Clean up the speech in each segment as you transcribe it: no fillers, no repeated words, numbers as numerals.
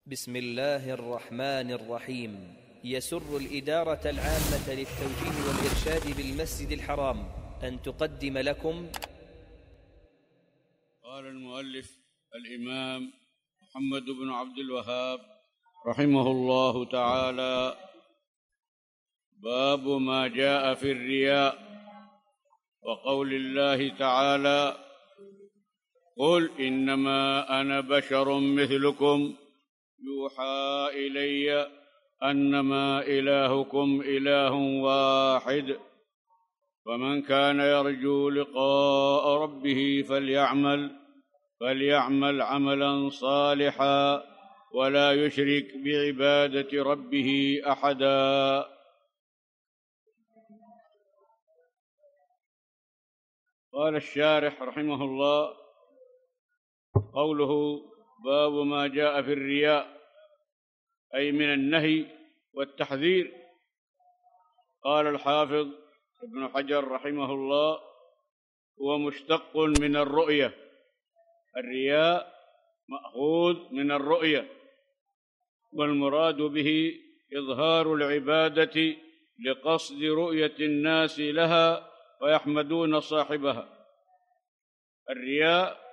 بسم الله الرحمن الرحيم. يسر الإدارة العامة للتوجيه والإرشاد بالمسجد الحرام أن تقدم لكم قال المؤلف الإمام محمد بن عبد الوهاب رحمه الله تعالى: باب ما جاء في الرياء وقول الله تعالى: قل إنما أنا بشر مثلكم يوحى إلي أنما إلهكم إله واحد فمن كان يرجو لقاء ربه فليعمل عملا صالحا ولا يشرك بعبادة ربه أحدا. قال الشارح رحمه الله: قوله باب ما جاء في الرياء أي من النهي والتحذير. قال الحافظ ابن حجر رحمه الله: هو مشتق من الرؤية. الرياء مأخوذ من الرؤية، والمراد به إظهار العبادة لقصد رؤية الناس لها ويحمدون صاحبها. الرياء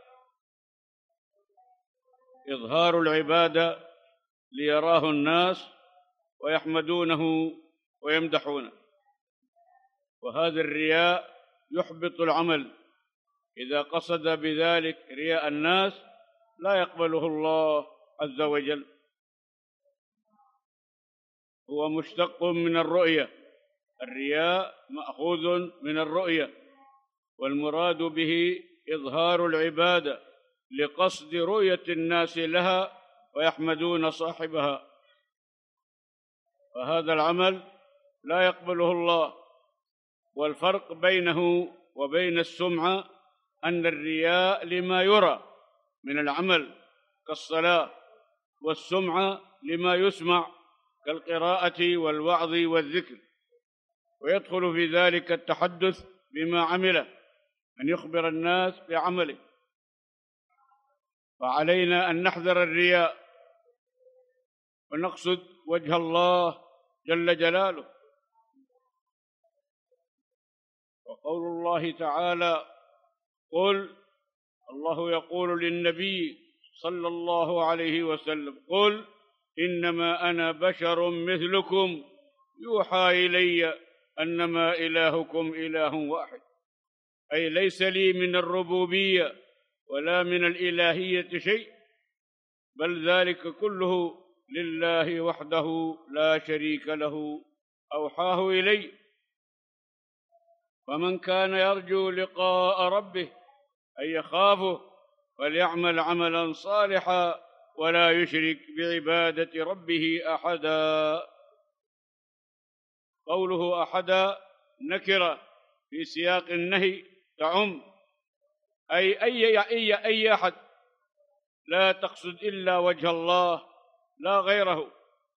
إظهار العبادة ليراه الناس ويحمدونه ويمدحونه، وهذا الرياء يحبط العمل. إذا قصد بذلك رياء الناس لا يقبله الله عز وجل. هو مشتق من الرؤية. الرياء مأخوذ من الرؤية، والمراد به إظهار العبادة لقصد رؤية الناس لها ويحمدون صاحبها، فهذا العمل لا يقبله الله. والفرق بينه وبين السمعة أن الرياء لما يرى من العمل كالصلاة، والسمعة لما يسمع كالقراءة والوعظ والذكر، ويدخل في ذلك التحدث بما عمله، أن يخبر الناس بعمله. فعلينا أن نحذر الرياء ونقصد وجه الله جل جلاله. وقول الله تعالى: قل، الله يقول للنبي صلى الله عليه وسلم: قل إنما أنا بشر مثلكم يوحى إلي أنما إلهكم إله واحد، أي ليس لي من الربوبية ولا من الإلهية شيء، بل ذلك كله لله وحده لا شريك له أوحاه إلي. فمن كان يرجو لقاء ربه أي يخافه فليعمل عملا صالحا ولا يشرك بعبادة ربه أحدا. قوله أحدا نكرة في سياق النهي تعم، أي أحد، لا تقصد إلا وجه الله لا غيره.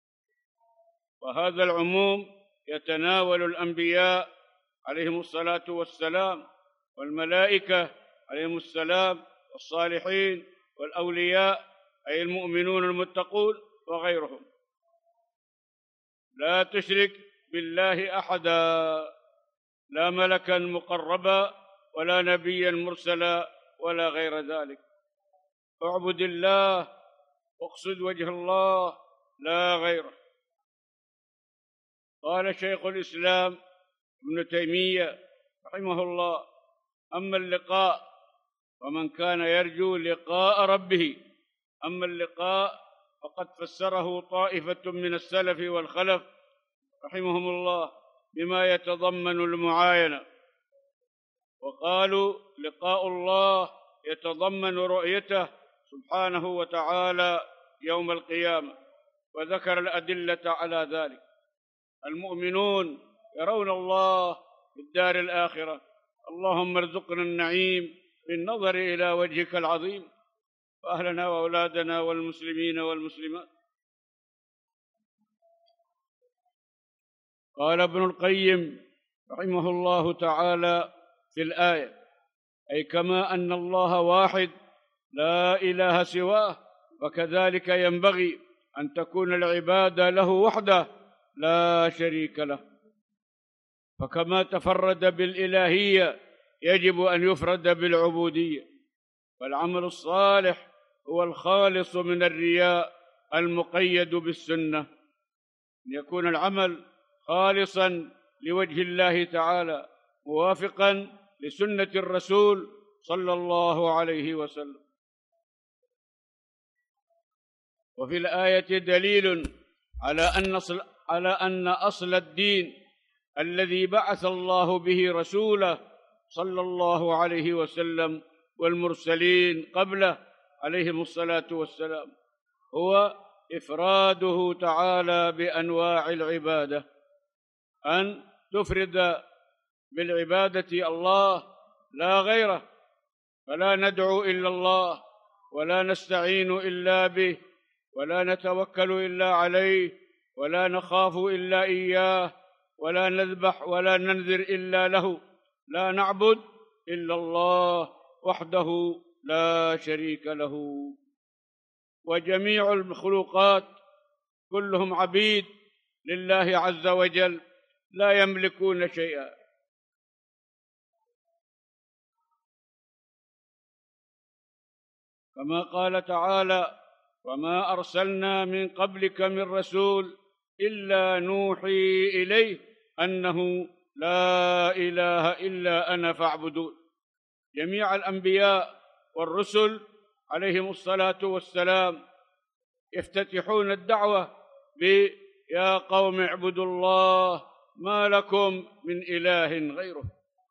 وهذا العموم يتناول الأنبياء عليهم الصلاة والسلام، والملائكة عليهم السلام، والصالحين والأولياء أي المؤمنون المتقون وغيرهم. لا تشرك بالله أحدا، لا ملكا مقربا ولا نبيا مرسلا ولا غير ذلك. اعبد الله واقصد وجه الله لا غيره. قال شيخ الإسلام ابن تيمية رحمه الله: أما اللقاء ومن كان يرجو لقاء ربه. أما اللقاء فقد فسره طائفة من السلف والخلف رحمهم الله بما يتضمن المعاينة، وقالوا لقاء الله يتضمن رؤيته سبحانه وتعالى يوم القيامة، وذكر الأدلة على ذلك. المؤمنون يرون الله في الدار الآخرة. اللهم ارزقنا النعيم بالنظر إلى وجهك العظيم، وأهلنا وأولادنا والمسلمين والمسلمات. قال ابن القيم رحمه الله تعالى في الآية: أي كما أن الله واحد لا إله سواه، وكذلك ينبغي أن تكون العبادة له وحده لا شريك له، فكما تفرد بالإلهية يجب أن يفرد بالعبودية. والعمل الصالح هو الخالص من الرياء المقيد بالسنة، أن يكون العمل خالصا لوجه الله تعالى موافقا لسنة الرسول صلى الله عليه وسلم. وفي الآية دليل على أن أصل الدين الذي بعث الله به رسوله صلى الله عليه وسلم والمرسلين قبله عليهم الصلاة والسلام هو إفراده تعالى بأنواع العبادة، أن تفرد بالعبادة الله لا غيره، فلا ندعو إلا الله ولا نستعين إلا به ولا نتوكل إلا عليه ولا نخاف إلا إياه ولا نذبح ولا ننذر إلا له، لا نعبد إلا الله وحده لا شريك له. وجميع المخلوقات كلهم عبيد لله عز وجل لا يملكون شيئا. كما قال تعالى: وما أرسلنا من قبلك من رسول إلا نوحي إليه أنه لا إله إلا أنا فاعبدون. جميع الأنبياء والرسل عليهم الصلاة والسلام يفتتحون الدعوة يا قوم اعبدوا الله ما لكم من إله غيره.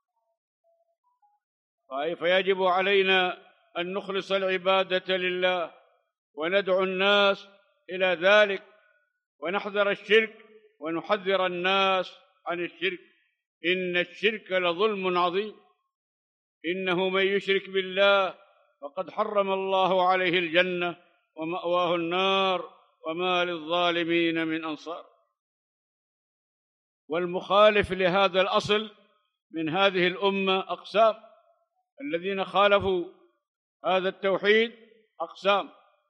فيجب علينا أن نخلص العبادة لله وندعو الناس إلى ذلك، ونحذر الشرك ونحذر الناس عن الشرك، إن الشرك لظلم عظيم، إنه من يشرك بالله فقد حرم الله عليه الجنة ومأواه النار وما للظالمين من أنصار. والمخالف لهذا الأصل من هذه الأمة أقسام، الذين خالفوا هذا التوحيد أقسام: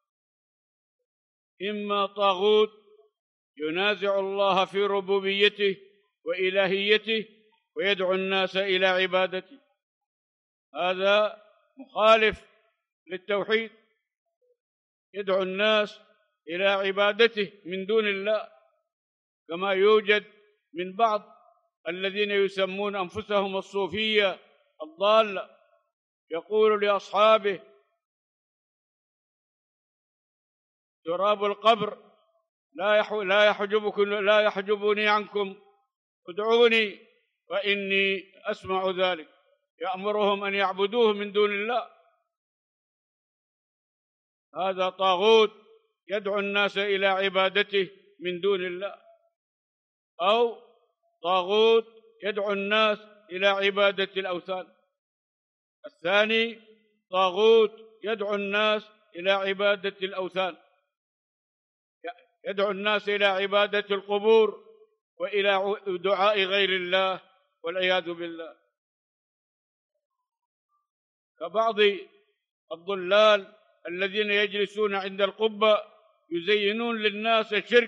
إما طاغوت ينازع الله في ربوبيته وإلهيته ويدعو الناس إلى عبادته، هذا مخالف للتوحيد، يدعو الناس إلى عبادته من دون الله، كما يوجد من بعض الذين يسمون أنفسهم الصوفية الضالة، يقول لأصحابه: تراب القبر لا يحجبني عنكم، ادعوني فإني أسمع ذلك، يأمرهم أن يعبدوه من دون الله. هذا طاغوت يدعو الناس إلى عبادته من دون الله، أو طاغوت يدعو الناس إلى عبادة الأوثان. الثاني طاغوت يدعو الناس إلى عبادة الأوثان، يدعو الناس إلى عبادة القبور وإلى دعاء غير الله والعياذ بالله. كبعض الضلال الذين يجلسون عند القبة يزينون للناس الشرك،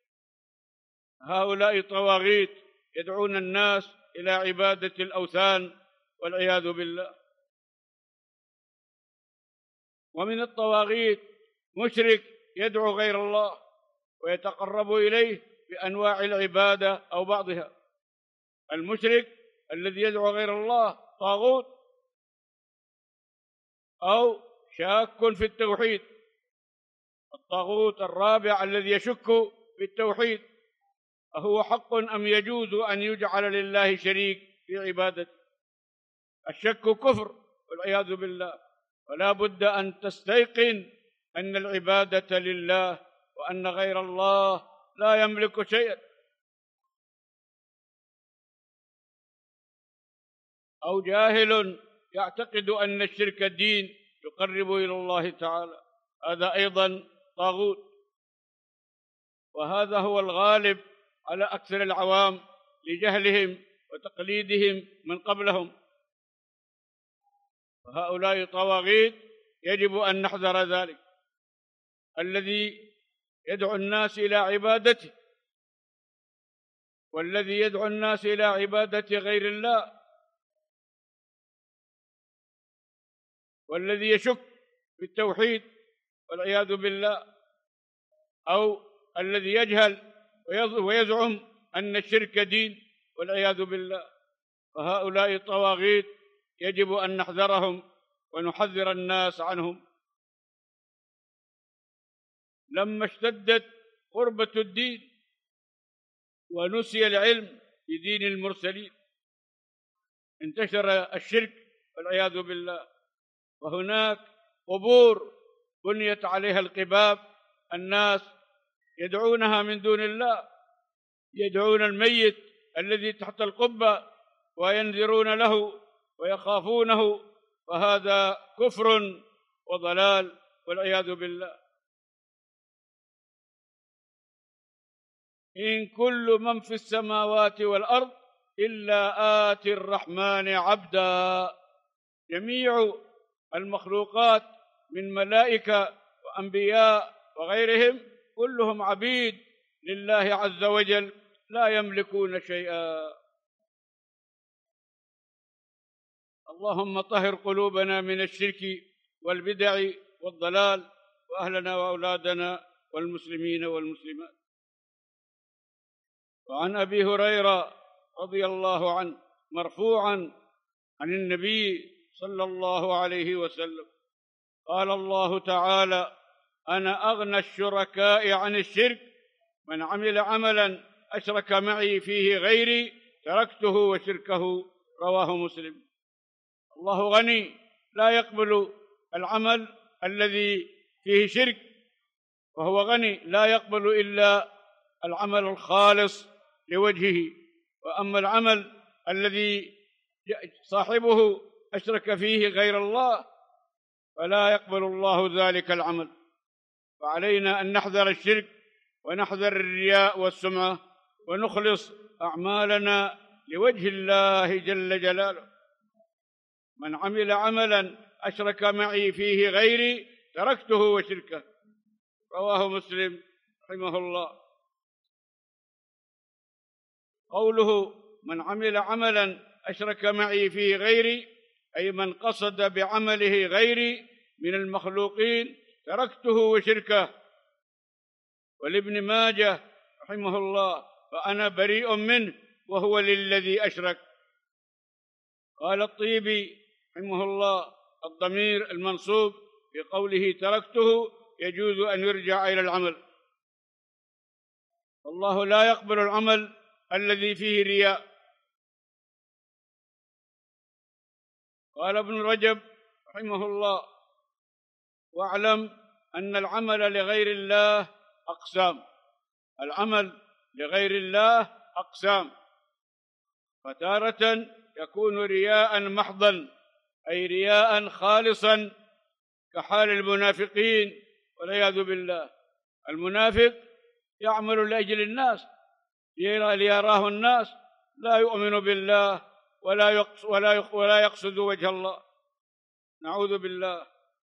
هؤلاء طواغيت يدعون الناس إلى عبادة الأوثان والعياذ بالله. ومن الطواغيت مشرك يدعو غير الله ويتقرب إليه بأنواع العبادة أو بعضها. المشرك الذي يدعو غير الله طاغوت أو شاك في التوحيد. الطاغوت الرابع الذي يشك في التوحيد: أهو حق أم يجوز أن يجعل لله شريك في عبادته؟ الشك كفر والعياذ بالله، ولا بد أن تستيقن أن العبادة لله وأن غير الله لا يملك شيئا. أو جاهل يعتقد أن الشرك دين يقرب إلى الله تعالى، هذا أيضا طاغوت، وهذا هو الغالب على أكثر العوام لجهلهم وتقليدهم من قبلهم، وهؤلاء طواغيت يجب أن نحذر ذلك. الذي يدعو الناس إلى عبادته، والذي يدعو الناس إلى عبادة غير الله، والذي يشك في التوحيد والعياذ بالله، أو الذي يجهل ويزعم أن الشرك دين والعياذ بالله، فهؤلاء طواغيت يجب أن نحذرهم ونحذر الناس عنهم. لما اشتدت غربة الدين ونسي العلم بدين المرسلين انتشر الشرك والعياذ بالله، وهناك قبور بنيت عليها القباب، الناس يدعونها من دون الله، يدعون الميت الذي تحت القبة وينذرون له ويخافونه، فهذا كفر وضلال والعياذ بالله. إن كل من في السماوات والأرض إلا آتي الرحمن عبدا. جميع المخلوقات من ملائكة وأنبياء وغيرهم كلهم عبيد لله عز وجل، لا يملكون شيئا. اللهم طهر قلوبنا من الشرك والبدع والضلال، وأهلنا وأولادنا والمسلمين والمسلمات. وعن أبي هريرة رضي الله عنه مرفوعا عن النبي صلى الله عليه وسلم قال الله تعالى: أنا أغنى الشركاء عن الشرك، من عمل عملا أشرك معي فيه غيري تركته وشركه. رواه مسلم. الله غني لا يقبل العمل الذي فيه شرك، وهو غني لا يقبل إلا العمل الخالص لوجهه. وأما العمل الذي صاحبه أشرك فيه غير الله فلا يقبل الله ذلك العمل. فعلينا أن نحذر الشرك ونحذر الرياء والسمعة، ونخلص أعمالنا لوجه الله جل جلاله. من عمل عملا أشرك معي فيه غيري تركته وشركه. رواه مسلم رحمه الله. قوله من عمل عملا أشرك معي فيه غيري، أي من قصد بعمله غيري من المخلوقين تركته وشركه. ولابن ماجه رحمه الله: فأنا بريء منه وهو للذي أشرك. قال الطيبي رحمه الله: الضمير المنصوب في قوله تركته يجوز أن يرجع إلى العمل، والله لا يقبل العمل الذي فيه رياء. قال ابن رجب رحمه الله: واعلم أن العمل لغير الله أقسام. العمل لغير الله أقسام، فتارة يكون رياء محضا، أي رياء خالصا كحال المنافقين والعياذ بالله. المنافق يعمل لأجل الناس ليراه الناس، لا يؤمن بالله ولا يقصد وجه الله، نعوذ بالله.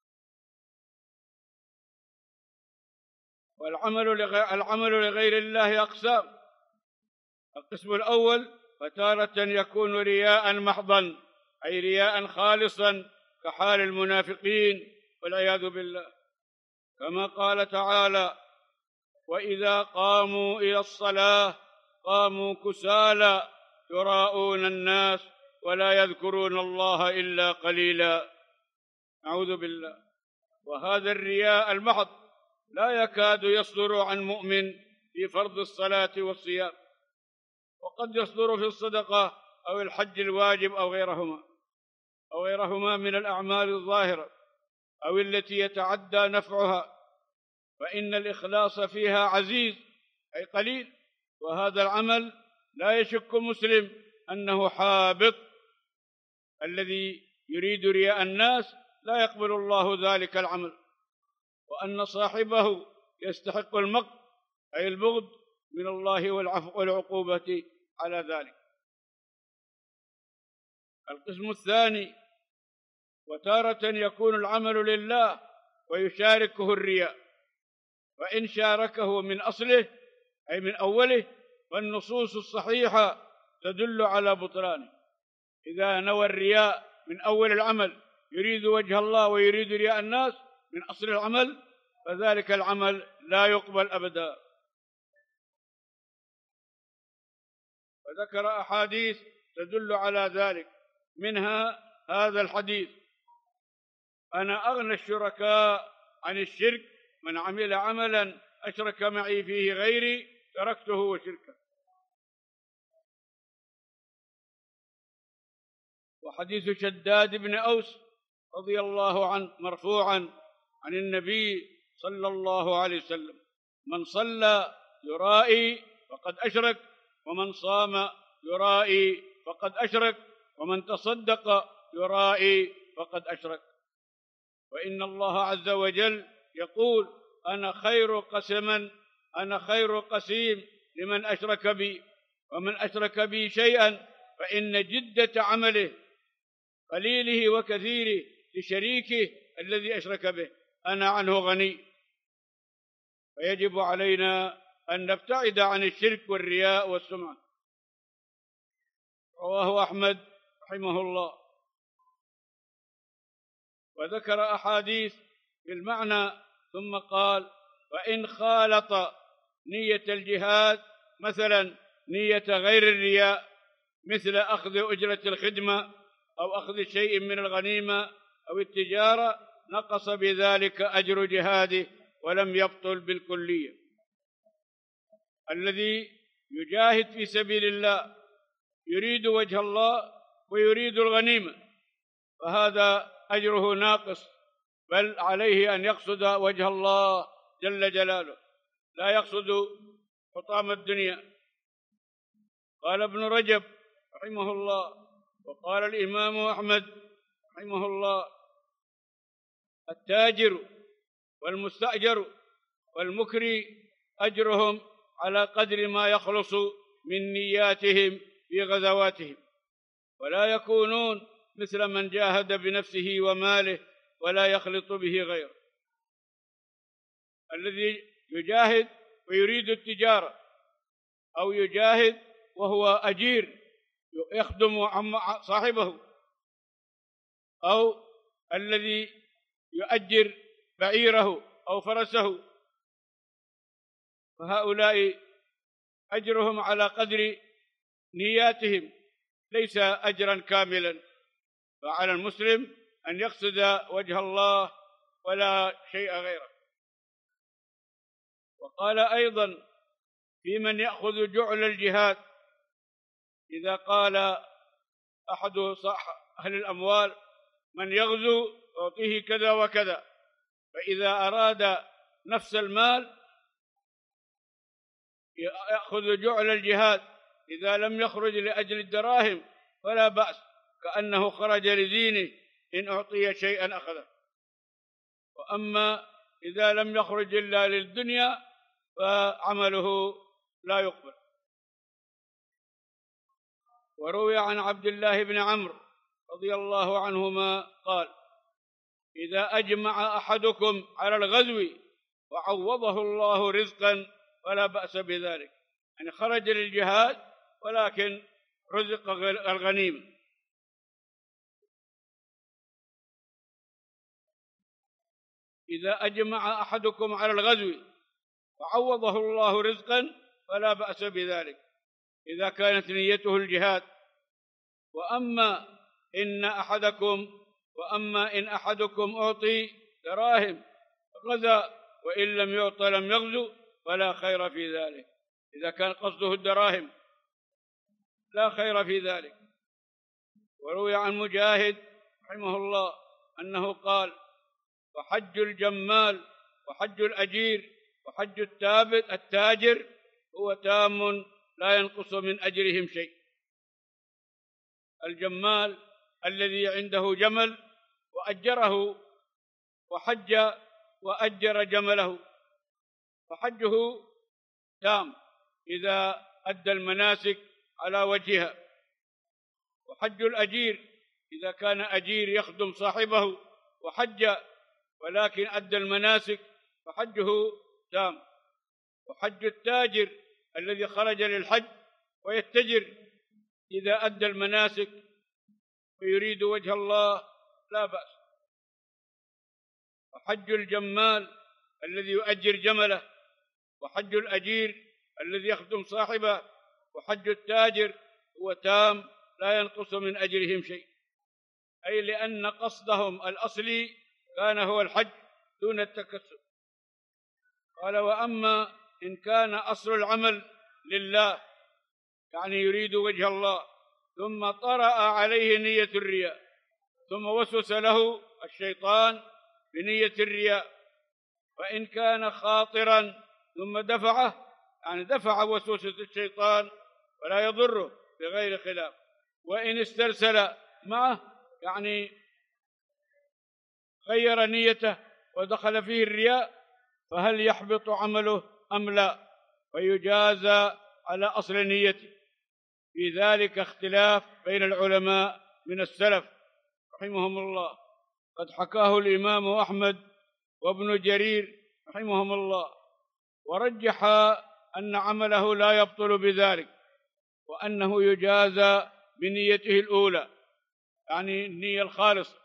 والعمل لغير الله أقسام. القسم الأول: فتارة يكون رياء محضا، أي رياء خالصا كحال المنافقين والعياذ بالله، كما قال تعالى: وإذا قاموا إلى الصلاة قاموا كسالى يراءون الناس ولا يذكرون الله إلا قليلا، نعوذ بالله. وهذا الرياء المحض لا يكاد يصدر عن مؤمن في فرض الصلاة والصيام، وقد يصدر في الصدقة أو الحج الواجب أو غيرهما من الأعمال الظاهرة أو التي يتعدى نفعها، فإن الإخلاص فيها عزيز أي قليل، وهذا العمل لا يشك مسلم أنه حابط. الذي يريد رياء الناس لا يقبل الله ذلك العمل، وأن صاحبه يستحق المقت أي البغض من الله والعقوبة على ذلك. القسم الثاني: وتارة يكون العمل لله ويشاركه الرياء، وإن شاركه من أصله أي من أوله فالنصوص الصحيحة تدل على بطلانه. إذا نوى الرياء من أول العمل يريد وجه الله ويريد رياء الناس من أصل العمل فذلك العمل لا يقبل أبدا. وذكر أحاديث تدل على ذلك، منها هذا الحديث: أنا أغنى الشركاء عن الشرك، من عمل عملا أشرك معي فيه غيري تركته وشركه. وحديث شداد بن أوس رضي الله عنه مرفوعا عن النبي صلى الله عليه وسلم: من صلى يرائي فقد أشرك، ومن صام يرائي فقد أشرك، ومن تصدق يرائي فقد أشرك. وإن الله عز وجل يقول: أنا خير قسيم لمن أشرك بي، ومن أشرك بي شيئا فإن جدة عمله قليله وكثيره لشريكه الذي أشرك به أنا عنه غني. فيجب علينا أن نبتعد عن الشرك والرياء والسمعة. رواه أحمد رحمه الله. وذكر أحاديث في المعنى ثم قال: وإن خالط نية الجهاد مثلا نية غير الرياء، مثل أخذ أجرة الخدمة أو أخذ شيء من الغنيمة أو التجارة، نقص بذلك أجر جهاده ولم يبطل بالكلية. الذي يجاهد في سبيل الله يريد وجه الله ويريد الغنيمة فهذا أجره ناقص، بل عليه أن يقصد وجه الله جل جلاله، لا يقصد حطام الدنيا. قال ابن رجب رحمه الله وقال الإمام أحمد رحمه الله: التاجر والمستأجر والمكري أجرهم على قدر ما يخلص من نياتهم في غزواتهم، ولا يكونون مثل من جاهد بنفسه وماله ولا يخلط به غيره. الذي يجاهد ويريد التجارة، أو يجاهد وهو أجير يخدم صاحبه، أو الذي يؤجر بعيره أو فرسه، فهؤلاء أجرهم على قدر نياتهم ليس أجرا كاملا. فعلى المسلم أن يقصد وجه الله ولا شيء غيره. وقال أيضا في من يأخذ جعل الجهاد: إذا قال أحد أهل الأموال: من يغزو أعطيه كذا وكذا، فإذا أراد نفس المال يأخذ جعل الجهاد، إذا لم يخرج لأجل الدراهم فلا بأس، كأنه خرج لدينه، إن أعطي شيئا أخذه. وأما إذا لم يخرج إلا للدنيا فعمله لا يقبل. وروي عن عبد الله بن عمرو رضي الله عنهما قال: إذا أجمع أحدكم على الغزو وعوضه الله رزقا فلا بأس بذلك، يعني خرج للجهاد ولكن رزق الغنيمة. إذا أجمع أحدكم على الغزو وعوضه الله رزقا فلا بأس بذلك إذا كانت نيته الجهاد. وأما إن أحدكم أعطي دراهم غزا وإن لم يعط لم يغزو فلا خير في ذلك. إذا كان قصده الدراهم لا خير في ذلك. وروي عن مجاهد رحمه الله أنه قال: وحج الجمال وحج الأجير وحج التاجر هو تام لا ينقص من أجرهم شيء. الجمال الذي عنده جمل وأجره وحج وأجر جمله فحجه تام إذا أدى المناسك على وجهها. وحج الأجير إذا كان أجير يخدم صاحبه وحج ولكن أدى المناسك فحجه التام. وحج التاجر الذي خرج للحج ويتجر إذا أدى المناسك ويريد وجه الله لا بأس. وحج الجمال الذي يؤجر جمله، وحج الأجير الذي يخدم صاحبه، وحج التاجر هو تام لا ينقص من أجرهم شيء، أي لأن قصدهم الأصلي كان هو الحج دون التكسب. قال: وأما إن كان أصل العمل لله، يعني يريد وجه الله، ثم طرأ عليه نية الرياء، ثم وسوس له الشيطان بنية الرياء، وإن كان خاطرا ثم دفعه، يعني دفع وسوسة الشيطان ولا يضره بغير خلاف، وإن استرسل معه، يعني غير نيته ودخل فيه الرياء، فهل يحبط عمله أم لا؟ فيجازى على أصل نيته. في ذلك اختلاف بين العلماء من السلف رحمهم الله، قد حكاه الإمام أحمد وابن جرير رحمهم الله، ورجح أن عمله لا يبطل بذلك، وأنه يجازى بنيته الأولى، يعني النية الخالصة.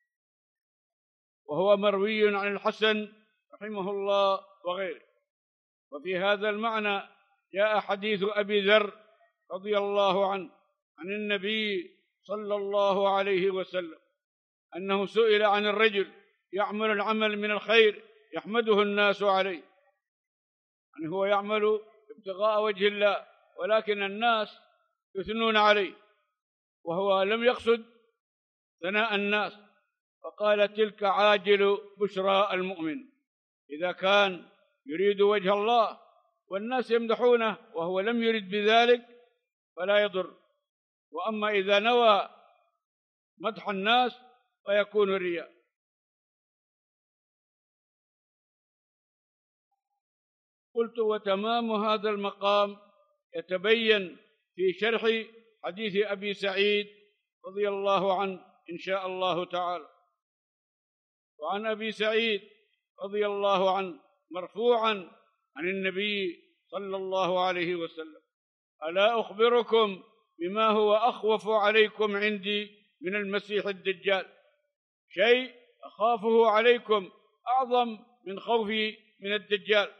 وهو مروي عن الحسن رحمه الله وغيره. وفي هذا المعنى جاء حديث أبي ذر رضي الله عنه عن النبي صلى الله عليه وسلم أنه سئل عن الرجل يعمل العمل من الخير يحمده الناس عليه، يعني هو يعمل ابتغاء وجه الله ولكن الناس يثنون عليه، وهو لم يقصد ثناء الناس، فقال: تلك عاجل بشرى المؤمن. إذا كان يريد وجه الله والناس يمدحونه وهو لم يرد بذلك فلا يضر، وأما إذا نوى مدح الناس فيكون رياء. قلت: وتمام هذا المقام يتبين في شرح حديث أبي سعيد رضي الله عنه إن شاء الله تعالى. وعن أبي سعيد رضي الله عنه مرفوعا عن النبي صلى الله عليه وسلم: ألا أخبركم بما هو أخوف عليكم عندي من المسيح الدجال؟ شيء أخافه عليكم أعظم من خوفي من الدجال.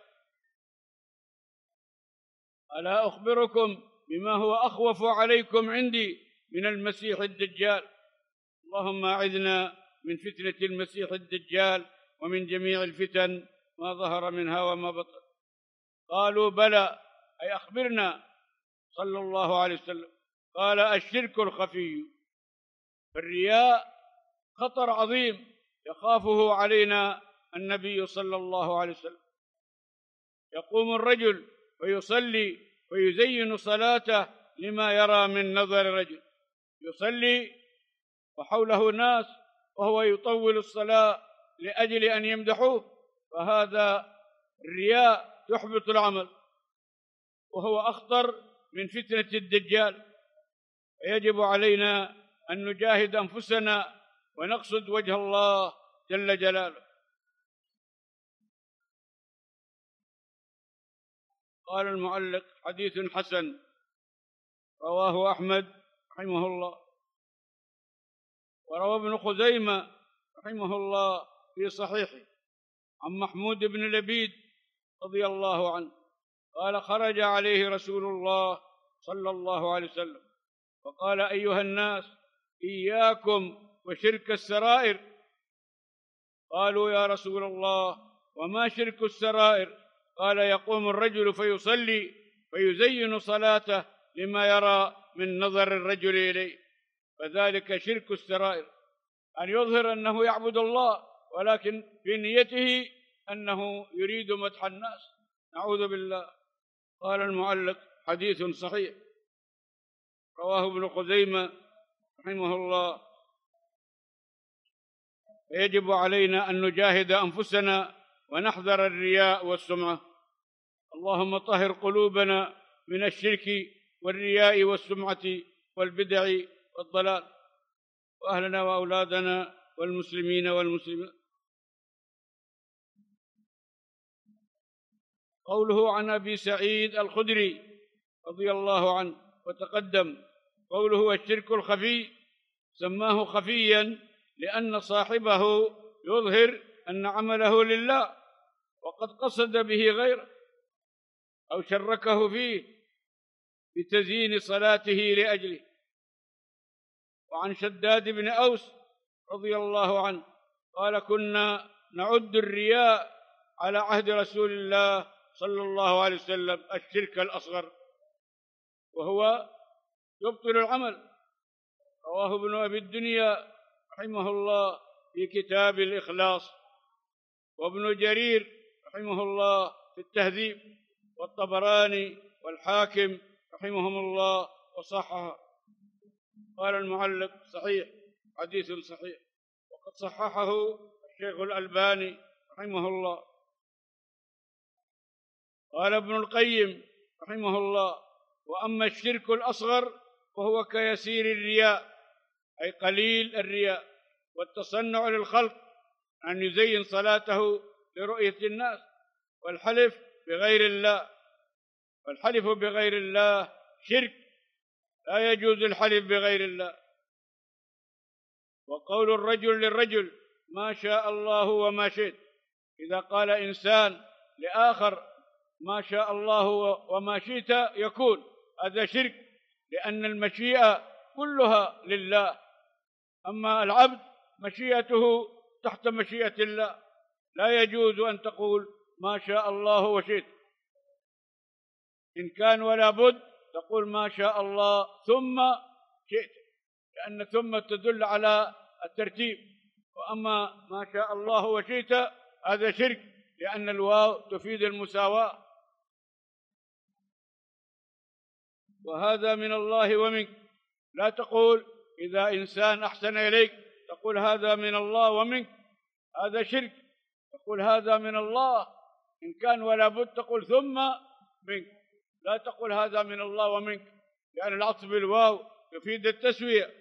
ألا أخبركم بما هو أخوف عليكم عندي من المسيح الدجال؟ اللهم أعذنا من فتنة المسيح الدجال ومن جميع الفتن ما ظهر منها وما بطن. قالوا: بلى، أي أخبرنا صلى الله عليه وسلم. قال: الشرك الخفي. فالرياء خطر عظيم يخافه علينا النبي صلى الله عليه وسلم. يقوم الرجل ويصلي ويزين صلاته لما يرى من نظر الرجل، يصلي وحوله ناس وهو يطول الصلاة لأجل أن يمدحوه، فهذا الرياء يحبط العمل، وهو أخطر من فتنة الدجال. يجب علينا أن نجاهد أنفسنا ونقصد وجه الله جل جلاله. قال المعلق: حديث حسن رواه أحمد رحمه الله، وروى ابن خزيمة رحمه الله في صحيحه عن محمود بن لبيد رضي الله عنه قال: خرج عليه رسول الله صلى الله عليه وسلم فقال: أيها الناس، إياكم وشرك السرائر. قالوا: يا رسول الله، وما شرك السرائر؟ قال: يقوم الرجل فيصلي ويزين صلاته لما يرى من نظر الرجل إليه، فذلك شرك السرائر، أن يظهر أنه يعبد الله ولكن في نيته أنه يريد مدح الناس، نعوذ بالله. قال المعلق: حديث صحيح رواه ابن خزيمة رحمه الله. يجب علينا أن نجاهد أنفسنا ونحذر الرياء والسمعة. اللهم طهر قلوبنا من الشرك والرياء والسمعة والبدع والضلال، وأهلنا وأولادنا والمسلمين والمسلمات. قوله عن أبي سعيد الخدري رضي الله عنه وتقدم قوله والشرك الخفي سماه خفيا لأن صاحبه يظهر أن عمله لله وقد قصد به غيره أو شركه فيه بتزيين صلاته لأجله. وعن شداد بن أوس رضي الله عنه قال كنا نعد الرياء على عهد رسول الله صلى الله عليه وسلم الشرك الأصغر وهو يبطل العمل. رواه ابن أبي الدنيا رحمه الله في كتاب الإخلاص، وابن جرير رحمه الله في التهذيب، والطبراني والحاكم رحمهم الله وصححه. قال المعلق صحيح، حديث صحيح، وقد صححه الشيخ الألباني رحمه الله. قال ابن القيم رحمه الله وأما الشرك الأصغر فهو كيسير الرياء، أي قليل الرياء والتصنع للخلق، أن يزين صلاته لرؤية الناس، والحلف بغير الله. والحلف بغير الله شرك، لا يجوز الحلف بغير الله. وقول الرجل للرجل ما شاء الله وما شئت، إذا قال إنسان لآخر ما شاء الله وما شئت يكون هذا شرك، لأن المشيئة كلها لله، أما العبد مشيئته تحت مشيئة الله، لا يجوز أن تقول ما شاء الله وشئت. إن كان ولا بد تقول ما شاء الله ثم شئت، لأن ثم تدل على الترتيب. وأما ما شاء الله وشئت هذا شرك، لأن الواو تفيد المساواة، وهذا من الله ومنك. لا تقول إذا إنسان أحسن إليك تقول هذا من الله ومنك، هذا شرك. تقول هذا من الله إن كان ولا بد تقول ثم منك، لا تقول هذا من الله ومنك، لأن العطف بالواو يفيد التسوية.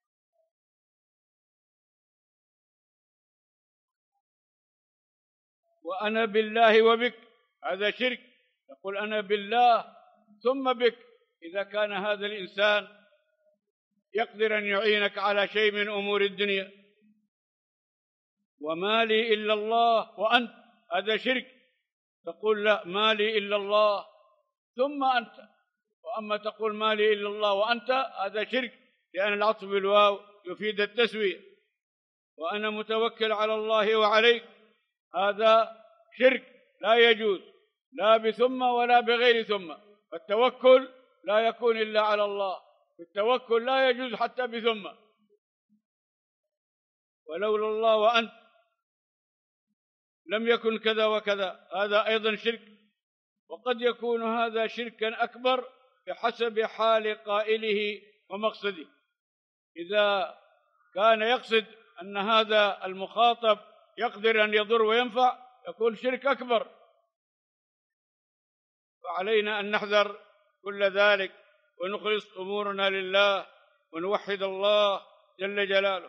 وأنا بالله وبك هذا شرك، تقول أنا بالله ثم بك، إذا كان هذا الإنسان يقدر أن يعينك على شيء من أمور الدنيا. وما لي إلا الله وأنت هذا شرك، تقول لا ما لي إلا الله ثم أنت. وأما تقول ما لي إلا الله وأنت هذا شرك، لأن العطف بالواو يفيد التسوية. وأنا متوكل على الله وعليك هذا شرك، لا يجوز لا بثم ولا بغير ثم. فالتوكل لا يكون إلا على الله، التوكل لا يجوز حتى بثم. ولولا الله وأنت لم يكن كذا وكذا، هذا أيضا شرك. وقد يكون هذا شركا أكبر بحسب حال قائله ومقصده. إذا كان يقصد أن هذا المخاطب يقدر أن يضر وينفع يكون شرك أكبر، فعلينا أن نحذر كل ذلك ونخلص أمورنا لله ونوحد الله جل جلاله.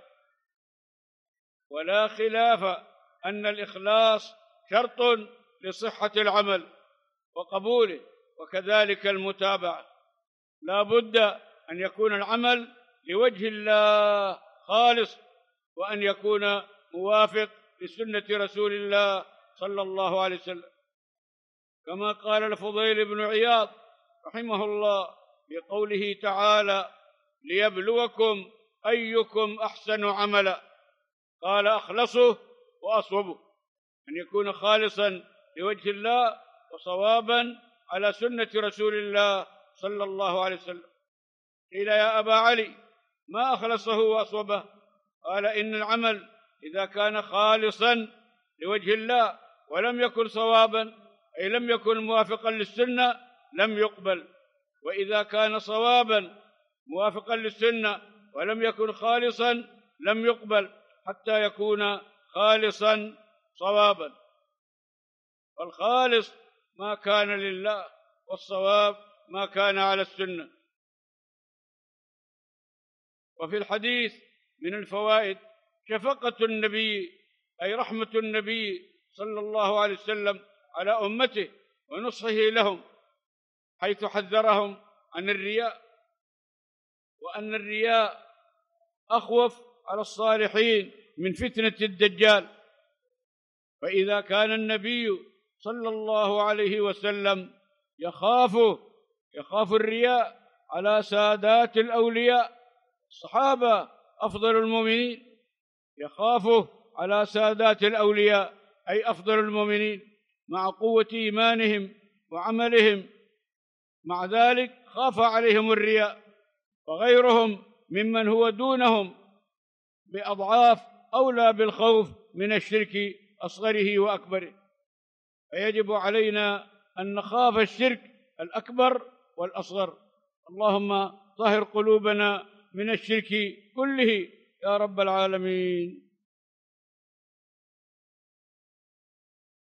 ولا خلاف أن الإخلاص شرط لصحة العمل وقبوله، وكذلك المتابعة. لا بد أن يكون العمل لوجه الله خالص، وأن يكون موافق لسنة رسول الله صلى الله عليه وسلم، كما قال الفضيل بن عياض رحمه الله بقوله تعالى ليبلوكم أيكم أحسن عملا، قال أخلصه وأصوبه، أن يكون خالصا لوجه الله وصوابا على سنة رسول الله صلى الله عليه وسلم. قيل يا أبا علي ما أخلصه وأصوبه؟ قال إن العمل إذا كان خالصا لوجه الله ولم يكن صوابا، أي لم يكن موافقا للسنة، لم يقبل. وإذا كان صوابا موافقا للسنة ولم يكن خالصا لم يقبل، حتى يكون خالصا صوابا. والخالص ما كان لله، والصواب ما كان على السنة. وفي الحديث من الفوائد شفقة النبي، أي رحمة النبي صلى الله عليه وسلم على أمته، ونصحه لهم، حيث حذرهم عن الرياء، وأن الرياء أخوف على الصالحين من فتنة الدجال. فإذا كان النبي صلى الله عليه وسلم يخاف الرياء على سادات الأولياء، الصحابة أفضل المؤمنين، يخافوا على سادات الأولياء أي أفضل المؤمنين مع قوة إيمانهم وعملهم، مع ذلك خاف عليهم الرياء، وغيرهم ممن هو دونهم بأضعاف أولى بالخوف من الشرك أصغره وأكبره. فيجب علينا أن نخاف الشرك الأكبر والأصغر. اللهم طهر قلوبنا من الشرك كله يا رب العالمين.